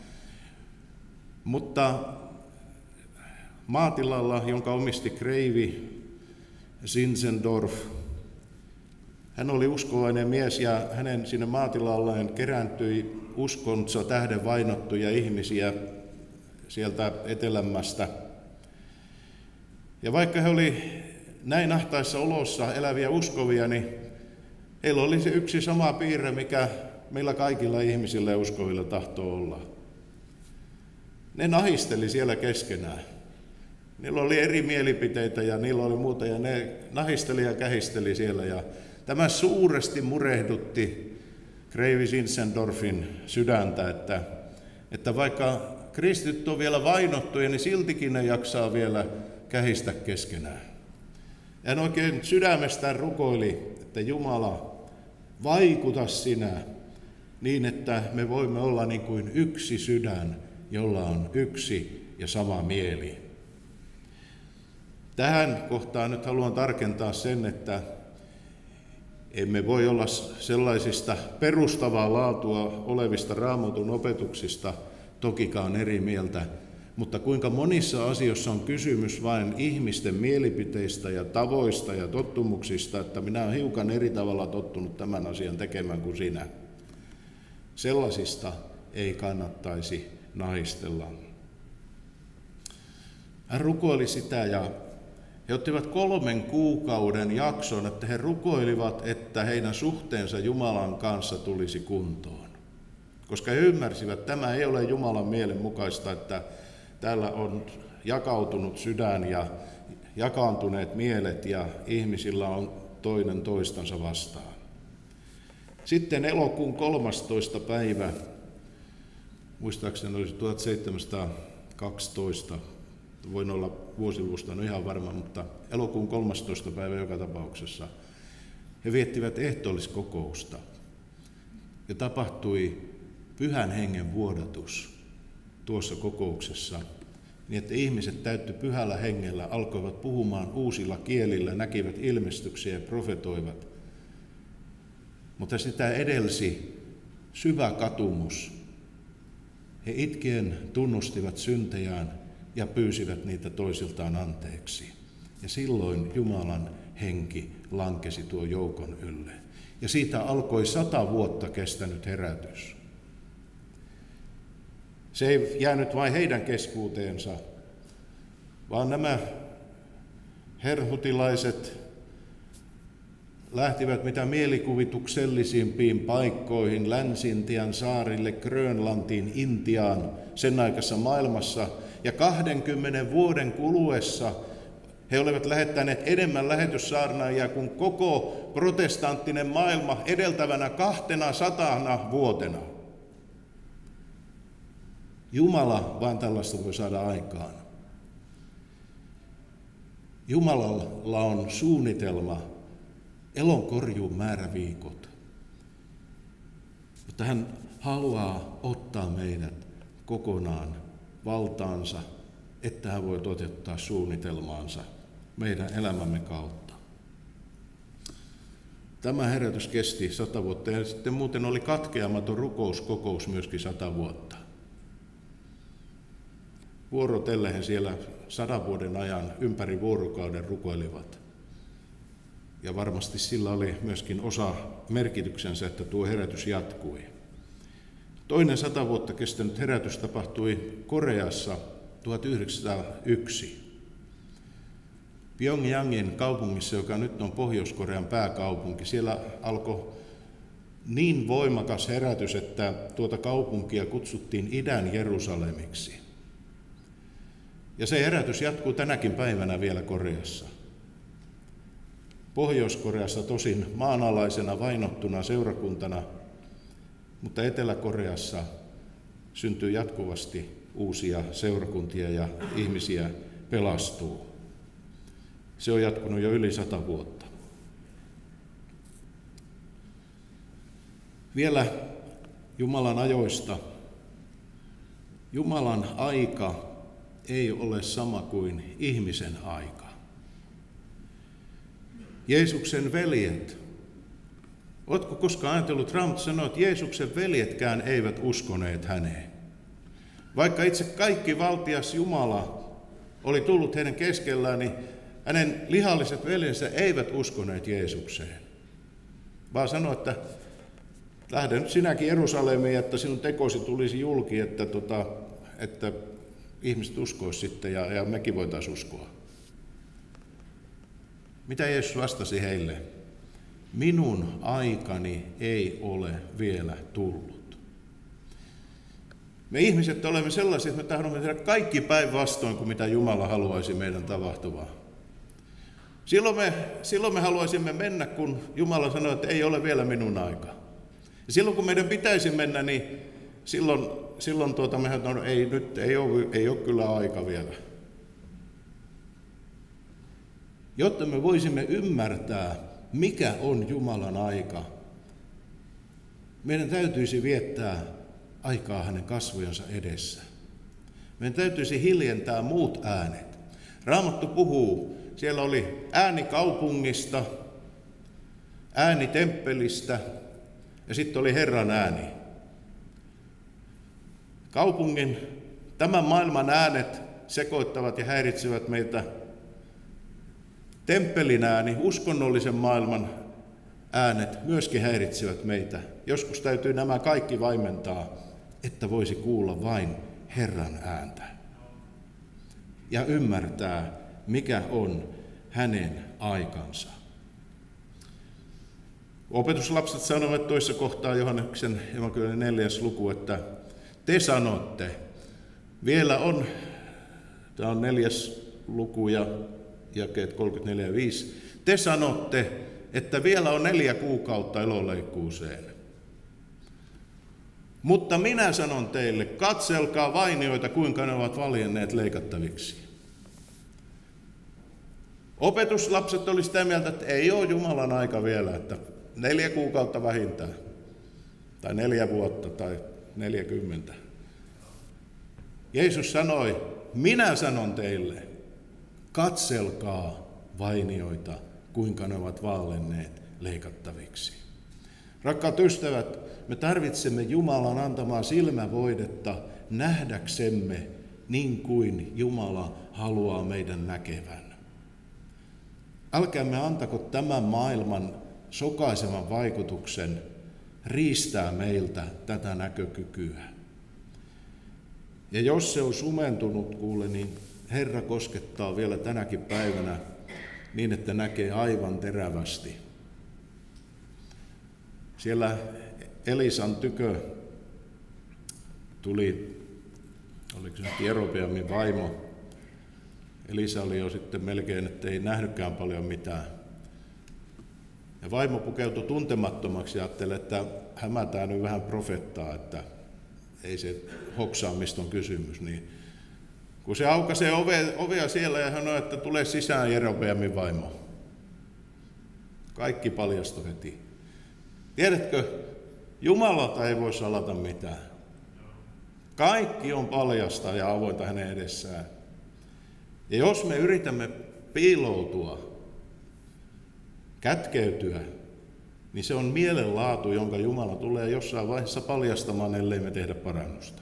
mutta maatilalla, jonka omisti kreivi Zinzendorf. Hän oli uskovainen mies ja hänen sinne maatilalleen kerääntyi uskonsa tähden vainottuja ihmisiä sieltä etelämmästä. Ja vaikka he oli näin ahtaissa olossa eläviä uskovia, niin heillä oli se yksi sama piirre, mikä meillä kaikilla ihmisillä ja uskovilla tahtoo olla. Ne nahisteli siellä keskenään. Niillä oli eri mielipiteitä ja niillä oli muuta, ja ne nahisteli ja kähisteli siellä. Ja tämä suuresti murehdutti kreivi Zinzendorfin sydäntä, että, että vaikka kristityt on vielä vainottuja, niin siltikin ne jaksaa vielä kähistä keskenään. Ja hän oikein sydämestään rukoili, että Jumala, vaikuta sinä niin, että me voimme olla niin kuin yksi sydän, jolla on yksi ja sama mieli. Tähän kohtaan nyt haluan tarkentaa sen, että emme voi olla sellaisista perustavaa laatua olevista Raamatun opetuksista tokikaan eri mieltä, mutta kuinka monissa asioissa on kysymys vain ihmisten mielipiteistä ja tavoista ja tottumuksista, että minä olen hiukan eri tavalla tottunut tämän asian tekemään kuin sinä. Sellaisista ei kannattaisi nahistella. Hän rukoili sitä ja he ottivat kolmen kuukauden jakson, että he rukoilivat, että heidän suhteensa Jumalan kanssa tulisi kuntoon. Koska he ymmärsivät, että tämä ei ole Jumalan mielen mukaista, että täällä on jakautunut sydän ja jakaantuneet mielet ja ihmisillä on toinen toistansa vastaan. Sitten elokuun kolmastoista päivä, muistaakseni olisi tuhatseitsemänsataakaksitoista, voin olla vuosiluvusta, en ole ihan varma, mutta elokuun kolmastoista päivä joka tapauksessa. He viettivät ehtoolliskokousta ja tapahtui pyhän hengen vuodatus tuossa kokouksessa, niin että ihmiset täytty pyhällä hengellä, alkoivat puhumaan uusilla kielillä, näkivät ilmestyksiä ja profetoivat. Mutta sitä edelsi syvä katumus. He itkien tunnustivat syntejään ja pyysivät niitä toisiltaan anteeksi. Ja silloin Jumalan henki lankesi tuo joukon ylle. Ja siitä alkoi sata vuotta kestänyt herätys. Se ei jäänyt vain heidän keskuuteensa, vaan nämä herhutilaiset lähtivät mitä mielikuvituksellisimpiin paikkoihin, Länsi-Intian saarille, Grönlantiin, Intiaan, sen aikaisessa maailmassa. Ja kahdenkymmenen vuoden kuluessa he olivat lähettäneet enemmän lähetyssaarnaajia kuin koko protestanttinen maailma edeltävänä kahtena satana vuotena. Jumala vain tällaista voi saada aikaan. Jumalalla on suunnitelma elonkorjuun määräviikot, mutta hän haluaa ottaa meidät kokonaan valtaansa, että hän voi toteuttaa suunnitelmaansa meidän elämämme kautta. Tämä herätys kesti sata vuotta ja sitten muuten oli katkeamaton rukouskokous myöskin sata vuotta. Vuorotellen he siellä sadan vuoden ajan ympäri vuorokauden rukoilivat. Ja varmasti sillä oli myöskin osa merkityksensä, että tuo herätys jatkui. Toinen sata vuotta kestänyt herätys tapahtui Koreassa tuhatyhdeksänsataayksi. Pyongyangin kaupungissa, joka nyt on Pohjois-Korean pääkaupunki, siellä alkoi niin voimakas herätys, että tuota kaupunkia kutsuttiin idän Jerusalemiksi. Ja se herätys jatkuu tänäkin päivänä vielä Koreassa. Pohjois-Koreassa tosin maanalaisena vainottuna seurakuntana, mutta Etelä-Koreassa syntyy jatkuvasti uusia seurakuntia ja ihmisiä pelastuu. Se on jatkunut jo yli sata vuotta. Vielä Jumalan ajoista. Jumalan aika ei ole sama kuin ihmisen aika. Jeesuksen veljet. Oletko koskaan ajatellut, Raamattu sanoo, että Jeesuksen veljetkään eivät uskoneet häneen. Vaikka itse kaikki valtias Jumala oli tullut heidän keskellään, niin hänen lihalliset veljensä eivät uskoneet Jeesukseen. Vaan sanoi, että lähde nyt sinäkin Jerusalemiin, että sinun tekosi tulisi julki, että, tota, että ihmiset uskoisivat sitten ja, ja mekin voitaisiin uskoa. Mitä Jeesus vastasi heille? Minun aikani ei ole vielä tullut. Me ihmiset olemme sellaisia, että me tahdomme tehdä kaikki päinvastoin kuin mitä Jumala haluaisi meidän tapahtuvan. Silloin me, silloin me haluaisimme mennä, kun Jumala sanoi, että ei ole vielä minun aika. Ja silloin kun meidän pitäisi mennä, niin silloin, silloin tuota, me no, ei, nyt ei ole, ei ole kyllä aika vielä. Jotta me voisimme ymmärtää, mikä on Jumalan aika, meidän täytyisi viettää aikaa hänen kasvojensa edessä. Meidän täytyisi hiljentää muut äänet. Raamattu puhuu, siellä oli ääni kaupungista, ääni temppelistä ja sitten oli Herran ääni. Kaupungin, tämän maailman äänet sekoittavat ja häiritsevät meitä. Temppelin ääni, uskonnollisen maailman äänet myöskin häiritsevät meitä. Joskus täytyy nämä kaikki vaimentaa, että voisi kuulla vain Herran ääntä. Ja ymmärtää, mikä on hänen aikansa. Opetuslapset sanovat toisessa kohtaa Johanneksen evankeliumin neljäs luku, että te sanotte, vielä on, tämä on neljäs luku ja jakeet kolmekymmentäneljä ja viisi, te sanotte, että vielä on neljä kuukautta eloleikkuuseen. Mutta minä sanon teille, katselkaa vainioita, kuinka ne ovat valjenneet leikattaviksi. Opetuslapset oli sitä mieltä, että ei ole Jumalan aika vielä, että neljä kuukautta vähintään, tai neljä vuotta, tai neljäkymmentä. Jeesus sanoi, minä sanon teille, katselkaa vainioita, kuinka ne ovat vaalenneet leikattaviksi. Rakkaat ystävät, me tarvitsemme Jumalan antamaa silmävoidetta nähdäksemme niin kuin Jumala haluaa meidän näkevän. Älkäämme antako tämän maailman sokaisevan vaikutuksen riistää meiltä tätä näkökykyä. Ja jos se on sumentunut, kuule, niin Herra koskettaa vielä tänäkin päivänä niin, että näkee aivan terävästi. Siellä Elisan tykö tuli, oliko se Jerobeamin vaimo. Elisa oli jo sitten melkein, että ei nähnytkään paljon mitään. Ja vaimo pukeutui tuntemattomaksi ja ajatteli, että hämätään nyt vähän profettaa, että ei se hoksaa, mistä on kysymys. Niin kun se aukaisee ove, ovea siellä ja sanoi, että tule sisään Jerobeamin vaimo. Kaikki paljastui heti. Tiedätkö, Jumalalta ei voi salata mitään. Kaikki on paljasta ja avointa hänen edessään. Ja jos me yritämme piiloutua, kätkeytyä, niin se on mielenlaatu, jonka Jumala tulee jossain vaiheessa paljastamaan, ellei me tehdä parannusta.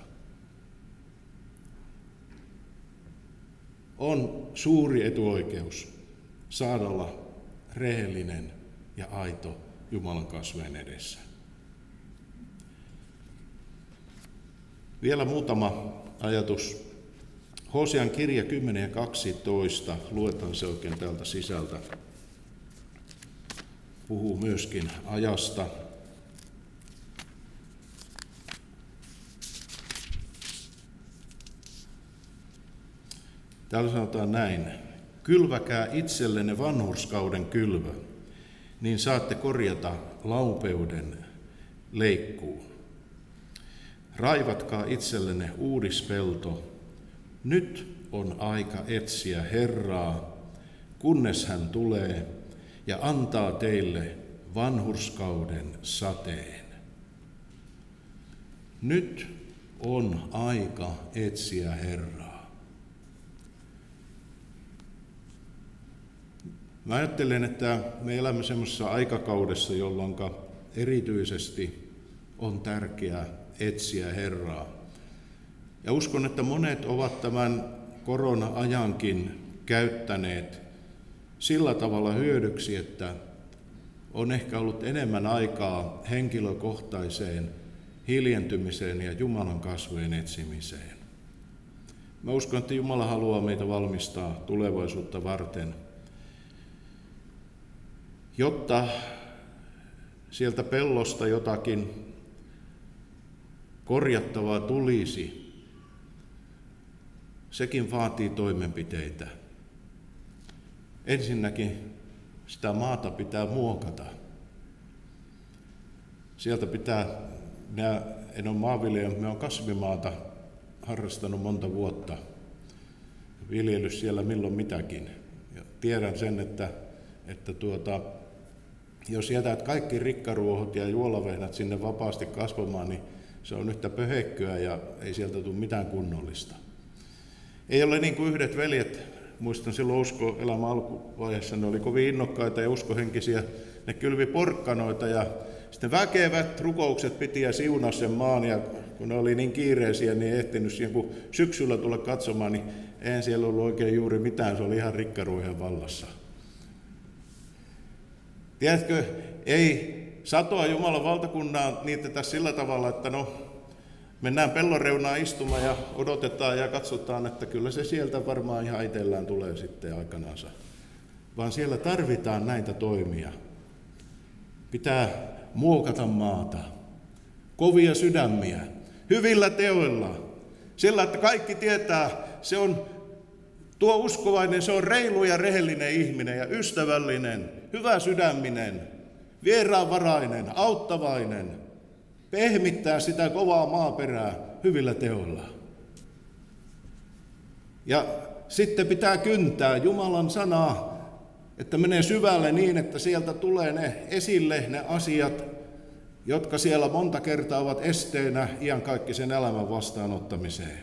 On suuri etuoikeus saada olla rehellinen ja aito Jumalan kasvojen edessä. Vielä muutama ajatus. Hosean kirja kymmenen ja kaksitoista, luetaan se oikein täältä sisältä. Puhuu myöskin ajasta. Täällä sanotaan näin. Kylväkää itsellenne vanhurskauden kylvö, niin saatte korjata laupeuden leikkuun. Raivatkaa itsellenne uudispelto. Nyt on aika etsiä Herraa, kunnes hän tulee ja antaa teille vanhurskauden sateen. Nyt on aika etsiä Herraa. Mä ajattelen, että me elämme semmoisessa aikakaudessa, jolloin erityisesti on tärkeää etsiä Herraa. Ja uskon, että monet ovat tämän korona-ajankin käyttäneet sillä tavalla hyödyksi, että on ehkä ollut enemmän aikaa henkilökohtaiseen hiljentymiseen ja Jumalan kasvojen etsimiseen. Mä uskon, että Jumala haluaa meitä valmistaa tulevaisuutta varten, jotta sieltä pellosta jotakin korjattavaa tulisi. Sekin vaatii toimenpiteitä. Ensinnäkin sitä maata pitää muokata. Sieltä pitää, minä en ole maanviljelijä, mutta minä olen kasvimaata harrastanut monta vuotta. Viljellyt siellä milloin mitäkin. Ja tiedän sen, että, että tuota, jos jätät kaikki rikkaruohot ja juolavehnät sinne vapaasti kasvamaan, niin se on yhtä pöhekköä ja ei sieltä tule mitään kunnollista. Ei ole niin kuin yhdet veljet, muistan silloin uskoelämän alkuvaiheessa, ne oli kovin innokkaita ja uskohenkisiä, ne kylvi porkkanoita ja sitten väkevät rukoukset piti ja siunasi sen maan ja kun ne oli niin kiireisiä, niin ei ehtinyt siihen, kun syksyllä tulla katsomaan, niin eihän siellä ollut oikein juuri mitään, se oli ihan rikkaruohen vallassa. Tiedätkö, ei satoa Jumalan valtakunnan niitetä sillä tavalla, että no, mennään pellon reunaan istumaan ja odotetaan ja katsotaan, että kyllä se sieltä varmaan ihan itsellään tulee sitten aikanansa. Vaan siellä tarvitaan näitä toimia. Pitää muokata maata, kovia sydämiä, hyvillä teoilla. Sillä, että kaikki tietää, se on tuo uskovainen, se on reilu ja rehellinen ihminen ja ystävällinen, hyvä sydäminen, vieraanvarainen, auttavainen. Pehmittää sitä kovaa maaperää hyvillä teoilla. Ja sitten pitää kyntää Jumalan sanaa, että menee syvälle niin, että sieltä tulee ne esille ne asiat, jotka siellä monta kertaa ovat esteenä iankaikkisen elämän vastaanottamiseen.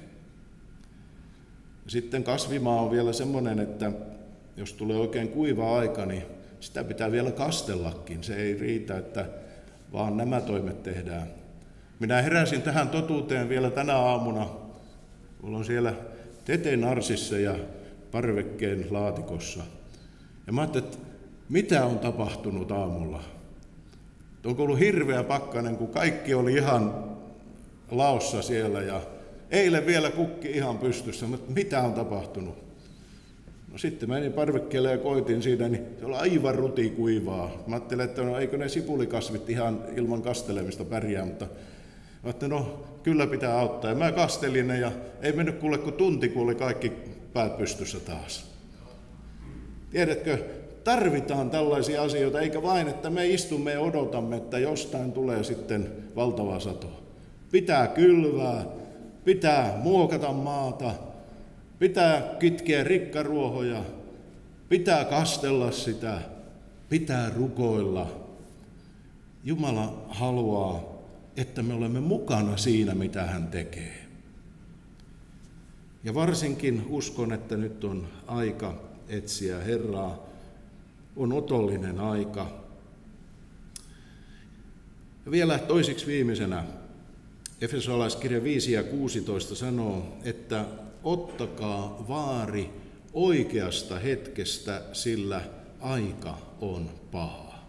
Sitten kasvimaa on vielä semmoinen, että jos tulee oikein kuiva aika, niin sitä pitää vielä kastellakin. Se ei riitä, että vaan nämä toimet tehdään. Minä heräsin tähän totuuteen vielä tänä aamuna. Mulla on siellä tete narsissa ja parvekkeen laatikossa. Ja mä ajattelin, että mitä on tapahtunut aamulla? Onko ollut hirveä pakkanen, kun kaikki oli ihan laossa siellä ja eilen vielä kukki ihan pystyssä, mutta mitä on tapahtunut? No sitten menin parvekkeelle ja koitin siinä, niin se oli aivan rutikuivaa. Mä ajattelin, että no, eikö ne sipulikasvit ihan ilman kastelemista pärjää, mutta mä ajattelin, no kyllä pitää auttaa. Ja mä kastelin ne ja ei mennyt kuule kuin tunti, kun oli kaikki päät pystyssä taas. Tiedätkö, tarvitaan tällaisia asioita, eikä vain, että me istumme ja odotamme, että jostain tulee sitten valtava sato. Pitää kylvää, pitää muokata maata, pitää kitkeä rikkaruohoja, pitää kastella sitä, pitää rukoilla. Jumala haluaa, että me olemme mukana siinä, mitä hän tekee. Ja varsinkin uskon, että nyt on aika etsiä Herraa, on otollinen aika. Ja vielä toisiksi viimeisenä Efesolaiskirja viisi ja kuusitoista sanoo, että ottakaa vaari oikeasta hetkestä, sillä aika on paha.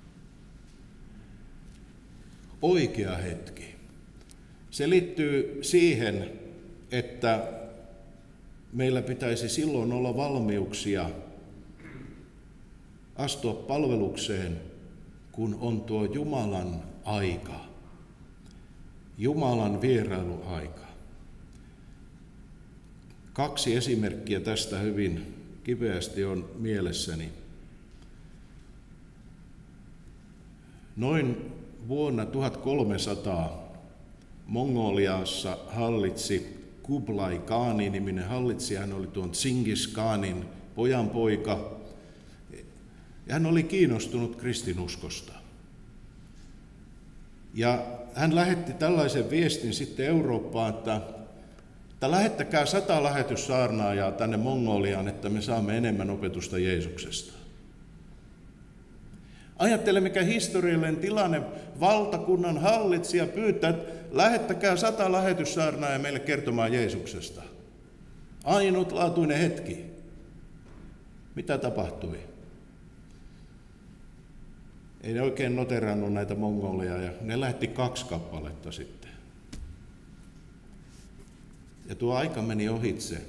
Oikea hetki. Se liittyy siihen, että meillä pitäisi silloin olla valmiuksia astua palvelukseen, kun on tuo Jumalan aika, Jumalan vierailuaika. Kaksi esimerkkiä tästä hyvin kipeästi on mielessäni. Noin vuonna tuhatkolmesataa Mongoliassa hallitsi Kublai Khan-niminen hallitsija. Hän oli tuon Džingis Khanin pojanpoika. Ja hän oli kiinnostunut kristinuskosta. Ja hän lähetti tällaisen viestin sitten Eurooppaan, että, että lähettäkää sata lähetyssaarnaajaa tänne Mongoliaan, että me saamme enemmän opetusta Jeesuksesta. Ajattele, mikä historiallinen tilanne, valtakunnan hallitsija pyytää, että lähettäkää sata lähetyssaarnaajaa meille kertomaan Jeesuksesta. Ainutlaatuinen hetki. Mitä tapahtui? Ei ne oikein noterannut näitä mongolia ja ne lähetti kaksi kappaletta sitten. Ja tuo aika meni ohitse.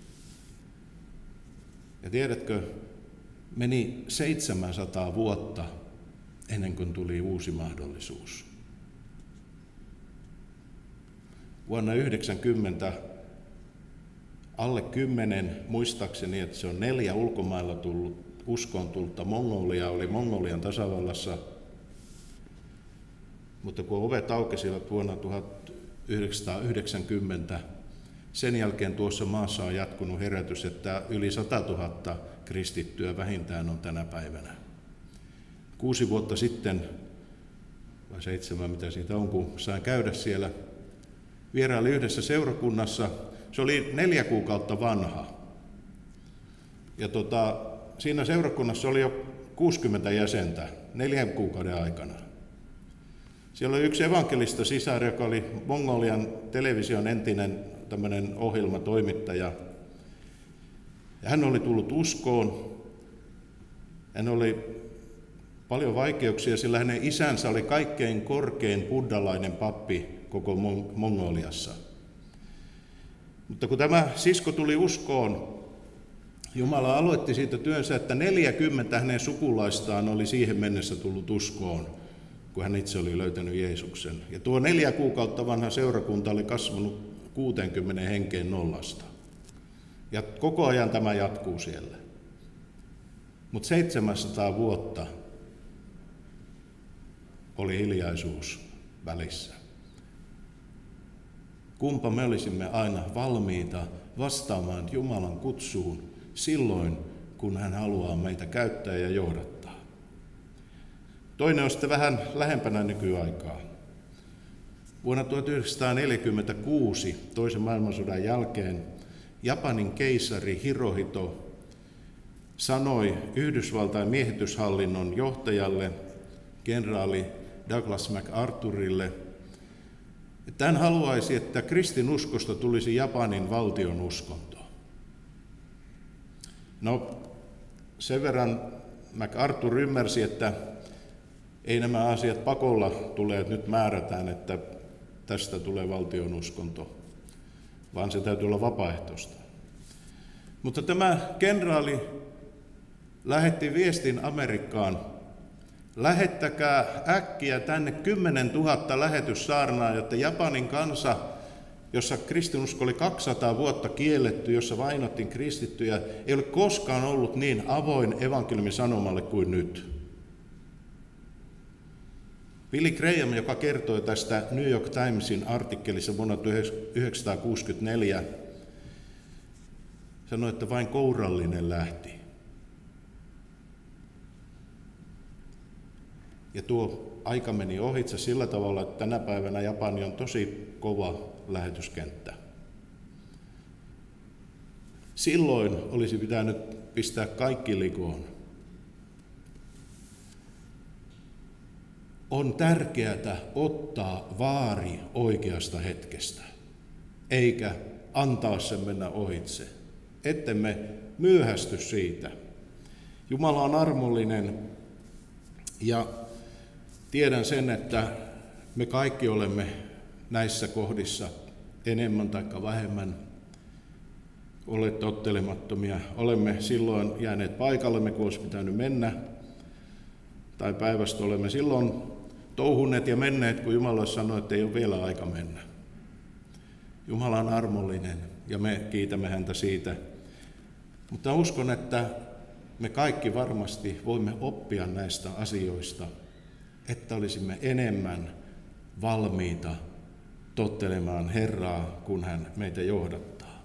Ja tiedätkö, meni seitsemänsataa vuotta ennen kuin tuli uusi mahdollisuus. Vuonna yhdeksänkymmentä alle kymmenen, muistaakseni, että se on neljä ulkomailla tullut uskoon tullutta Mongolia, oli Mongolian tasavallassa, mutta kun ovet aukesivat vuonna tuhatyhdeksänsataayhdeksänkymmentä, sen jälkeen tuossa maassa on jatkunut herätys, että yli satatuhatta kristittyä vähintään on tänä päivänä. Kuusi vuotta sitten, vai seitsemän mitä siitä on, kun sain käydä siellä, vieraili yhdessä seurakunnassa, se oli neljä kuukautta vanha. Ja tota, siinä seurakunnassa oli jo kuusikymmentä jäsentä neljän kuukauden aikana. Siellä oli yksi evankelista sisar, joka oli Mongolian television entinen tämmöinen ohjelmatoimittaja. Ja hän oli tullut uskoon. Hän oli paljon vaikeuksia, sillä hänen isänsä oli kaikkein korkein buddhalainen pappi koko Mongoliassa. Mutta kun tämä sisko tuli uskoon, Jumala aloitti siitä työnsä, että neljäkymmentä hänen sukulaistaan oli siihen mennessä tullut uskoon, kun hän itse oli löytänyt Jeesuksen. Ja tuo neljä kuukautta vanha seurakunta oli kasvanut kuuteenkymmeneen henkeen nollasta. Ja koko ajan tämä jatkuu siellä. Mutta seitsemänsataa vuotta oli hiljaisuus välissä. Kumpa me olisimme aina valmiita vastaamaan Jumalan kutsuun silloin, kun hän haluaa meitä käyttää ja johdattaa. Toinen on sitten vähän lähempänä nykyaikaa. Vuonna tuhatyhdeksänsataaneljäkymmentäkuusi toisen maailmansodan jälkeen Japanin keisari Hirohito sanoi Yhdysvaltain miehityshallinnon johtajalle, kenraali Douglas MacArthurille, että hän haluaisi, että kristinuskosta tulisi Japanin valtion uskonto. No, sen verran MacArthur ymmärsi, että ei nämä asiat pakolla tule, että nyt määrätään, että tästä tulee valtion uskonto, vaan se täytyy olla vapaaehtoista. Mutta tämä kenraali lähetti viestin Amerikkaan, lähettäkää äkkiä tänne kymmenen tuhatta lähetyssaarnaa, jotta Japanin kansa, jossa kristinusko oli kaksisataa vuotta kielletty, jossa vainottiin kristittyjä, ei ole koskaan ollut niin avoin evankeliumin sanomalle kuin nyt. Billy Graham, joka kertoi tästä New York Timesin artikkelissa vuonna tuhatyhdeksänsataakuusikymmentäneljä, sanoi, että vain kourallinen lähti. Ja tuo aika meni ohitse sillä tavalla, että tänä päivänä Japani on tosi kova lähetyskenttä. Silloin olisi pitänyt pistää kaikki likoon. On tärkeää ottaa vaari oikeasta hetkestä, eikä antaa sen mennä ohitse, ettemme myöhästy siitä. Jumala on armollinen ja tiedän sen, että me kaikki olemme näissä kohdissa enemmän tai vähemmän olleet tottelemattomia. Olemme silloin jääneet paikallemme, kun olisi pitänyt mennä, tai päivästä olemme silloin touhuneet ja menneet, kun Jumala sanoi, että ei ole vielä aika mennä. Jumala on armollinen ja me kiitämme häntä siitä. Mutta uskon, että me kaikki varmasti voimme oppia näistä asioista, että olisimme enemmän valmiita tottelemaan Herraa, kun hän meitä johdattaa.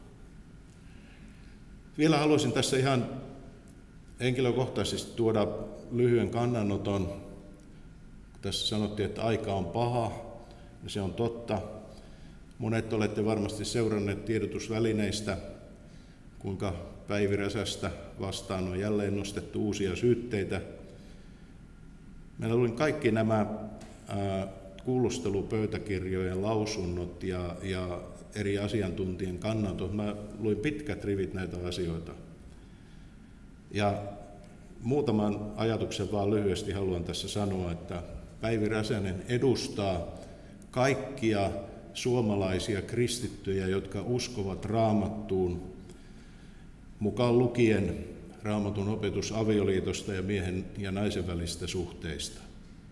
Vielä haluaisin tässä ihan henkilökohtaisesti tuoda lyhyen kannanoton. Tässä sanottiin, että aika on paha, ja se on totta. Monet olette varmasti seuranneet tiedotusvälineistä, kuinka Päivi Räsästä vastaan on jälleen nostettu uusia syytteitä. Meillä luin kaikki nämä ää, kuulustelupöytäkirjojen lausunnot ja, ja eri asiantuntijien kannanotot. Mä luin pitkät rivit näitä asioita. Ja muutaman ajatuksen vaan lyhyesti haluan tässä sanoa, että Päivi Räsänen edustaa kaikkia suomalaisia kristittyjä, jotka uskovat Raamattuun, mukaan lukien Raamatun opetus avioliitosta ja miehen ja naisen välistä suhteista.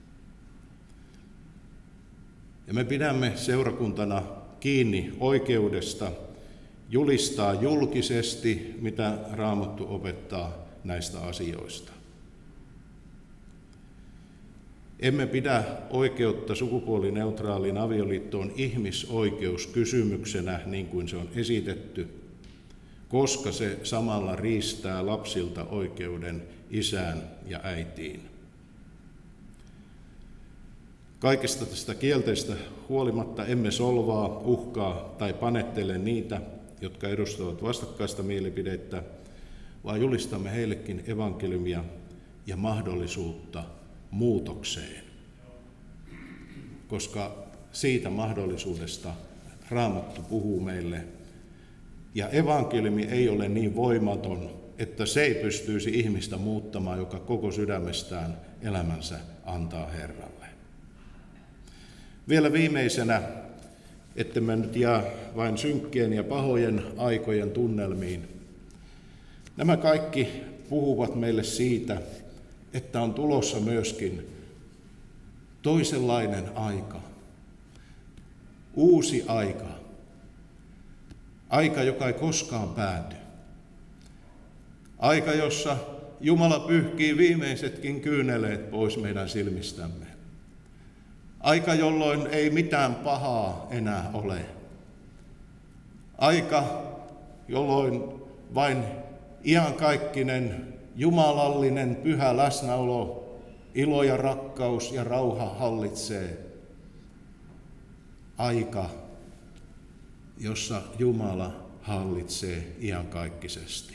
Ja me pidämme seurakuntana kiinni oikeudesta julistaa julkisesti, mitä Raamattu opettaa näistä asioista. Emme pidä oikeutta sukupuolineutraaliin avioliittoon ihmisoikeuskysymyksenä, niin kuin se on esitetty, koska se samalla riistää lapsilta oikeuden isään ja äitiin. Kaikesta tästä kielteistä huolimatta emme solvaa, uhkaa tai panettele niitä, jotka edustavat vastakkaista mielipidettä, vaan julistamme heillekin evankeliumia ja mahdollisuutta muutokseen, koska siitä mahdollisuudesta Raamattu puhuu meille. Ja evankeliumi ei ole niin voimaton, että se ei pystyisi ihmistä muuttamaan, joka koko sydämestään elämänsä antaa Herralle. Vielä viimeisenä, ettemme nyt jää vain synkkien ja pahojen aikojen tunnelmiin. Nämä kaikki puhuvat meille siitä, että on tulossa myöskin toisenlainen aika, uusi aika, aika, joka ei koskaan pääty, aika, jossa Jumala pyyhkii viimeisetkin kyyneleet pois meidän silmistämme, aika, jolloin ei mitään pahaa enää ole, aika, jolloin vain iankaikkinen jumalallinen pyhä läsnäolo ilo ja rakkaus ja rauha hallitsee. Aika, jossa Jumala hallitsee iankaikkisesti.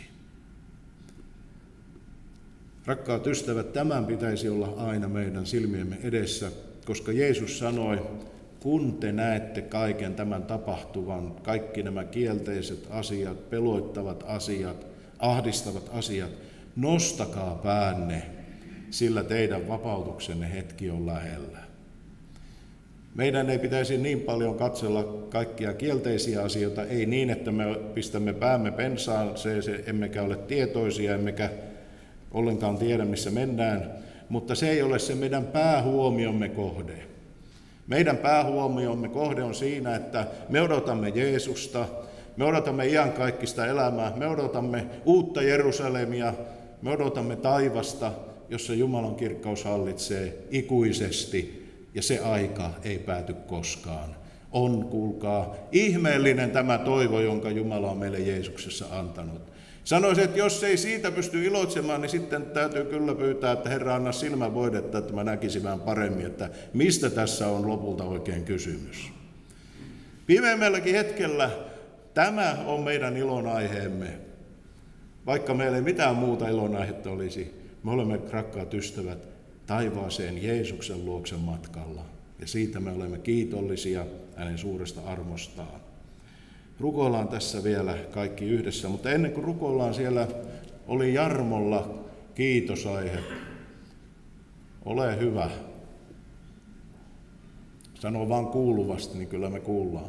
Rakkaat ystävät, tämän pitäisi olla aina meidän silmiemme edessä, koska Jeesus sanoi, kun te näette kaiken tämän tapahtuvan, kaikki nämä kielteiset asiat, peloittavat asiat, ahdistavat asiat, nostakaa päänne, sillä teidän vapautuksenne hetki on lähellä. Meidän ei pitäisi niin paljon katsella kaikkia kielteisiä asioita, ei niin, että me pistämme päämme pensaan, se, se, emmekä ole tietoisia, emmekä ollenkaan tiedä, missä mennään, mutta se ei ole se meidän päähuomiomme kohde. Meidän päähuomiomme kohde on siinä, että me odotamme Jeesusta, me odotamme iankaikkista elämää, me odotamme uutta Jerusalemia, me odotamme taivasta, jossa Jumalan kirkkaus hallitsee ikuisesti, ja se aika ei pääty koskaan. On, kuulkaa, ihmeellinen tämä toivo, jonka Jumala on meille Jeesuksessa antanut. Sanoisin, että jos ei siitä pysty iloitsemaan, niin sitten täytyy kyllä pyytää, että Herra, anna silmävoidetta, että mä näkisin vähän paremmin, että mistä tässä on lopulta oikein kysymys. Pimeämmälläkin hetkellä tämä on meidän ilonaiheemme. Vaikka meillä ei mitään muuta ilonaihetta olisi, me olemme, rakkaat ystävät, taivaaseen Jeesuksen luoksen matkalla. Ja siitä me olemme kiitollisia hänen suuresta armostaan. Rukoillaan tässä vielä kaikki yhdessä, mutta ennen kuin rukoillaan, siellä oli Jarmolla kiitosaihe. Ole hyvä. Sano vaan kuuluvasti, niin kyllä me kuullaan.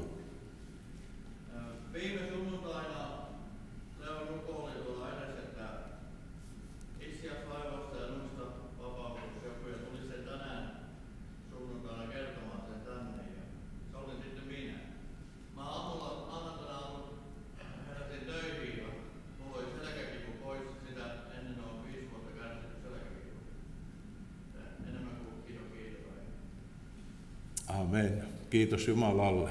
Viime sunnuntaina Leo rukoili tuolla edessä, että Issias vaivoista ja nuista vapautus joku, ja tuli sen tänään sunnuntaina kertomaan sen tänne, ja se oli sitten minä. Mä aamulla maanantaina heräsin töihin, ja mulla oli selkäkipu pois, sitä ennen on viisi vuotta kärsitty selkäkipu. Enemmän kuin kiitos, kiitos. Amen. Kiitos Jumalalle.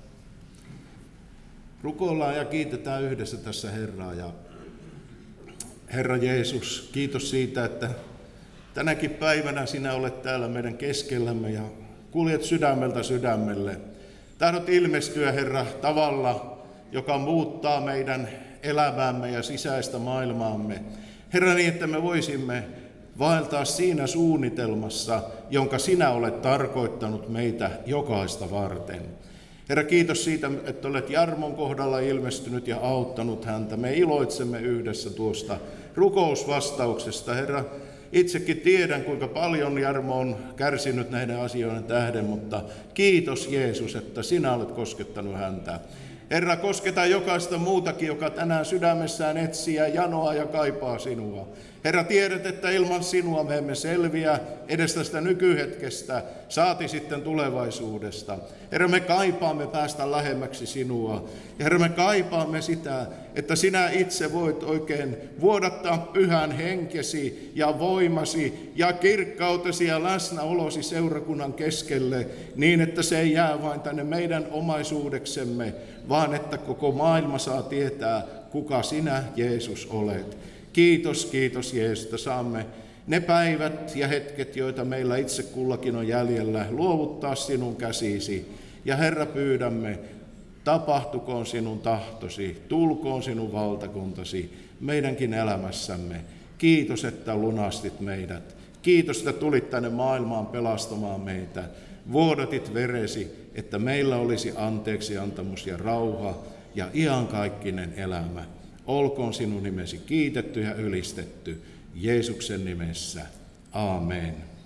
Rukoillaan ja kiitetään yhdessä tässä Herraa. Ja Herra Jeesus, kiitos siitä, että tänäkin päivänä sinä olet täällä meidän keskellämme ja kuljet sydämeltä sydämelle. Tahdot ilmestyä, Herra, tavalla, joka muuttaa meidän elämäämme ja sisäistä maailmaamme. Herra, niin että me voisimme vaeltaa siinä suunnitelmassa, jonka sinä olet tarkoittanut meitä jokaista varten. Herra, kiitos siitä, että olet Jarmon kohdalla ilmestynyt ja auttanut häntä. Me iloitsemme yhdessä tuosta rukousvastauksesta. Herra, itsekin tiedän, kuinka paljon Jarmo on kärsinyt näiden asioiden tähden, mutta kiitos Jeesus, että sinä olet koskettanut häntä. Herra, kosketa jokaista muutakin, joka tänään sydämessään etsii ja janoaa ja kaipaa sinua. Herra, tiedät, että ilman sinua me emme selviä edes tästä nykyhetkestä, saati sitten tulevaisuudesta. Herra, me kaipaamme päästä lähemmäksi sinua. Ja Herra, me kaipaamme sitä, että sinä itse voit oikein vuodattaa pyhän henkesi ja voimasi ja kirkkautesi ja läsnäolosi seurakunnan keskelle, niin että se ei jää vain tänne meidän omaisuudeksemme, vaan että koko maailma saa tietää, kuka sinä, Jeesus, olet. Kiitos, kiitos Jeesus, että saamme ne päivät ja hetket, joita meillä itse kullakin on jäljellä, luovuttaa sinun käsisi. Ja Herra, pyydämme, tapahtukoon sinun tahtosi, tulkoon sinun valtakuntasi meidänkin elämässämme. Kiitos, että lunastit meidät. Kiitos, että tulit tänne maailmaan pelastamaan meitä. Vuodatit veresi, että meillä olisi anteeksi antamus ja rauha ja iankaikkinen elämä. Olkoon sinun nimesi kiitetty ja ylistetty Jeesuksen nimessä. Aamen.